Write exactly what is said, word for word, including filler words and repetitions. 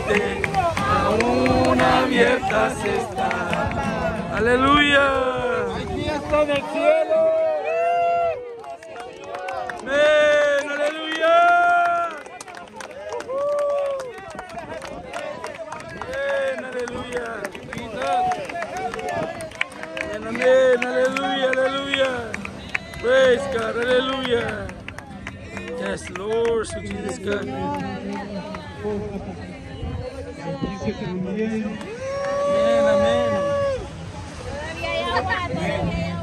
fuiste, aún abiertas están. Aleluya. Hay fiesta en el cielo. Amén, aleluya. Amén, aleluya. Amén, amén, aleluya, aleluya. Praise God, aleluya. Yes, Lord, sweet Jesus God. Amén, amén. Todavía hay agua, todavía hay agua.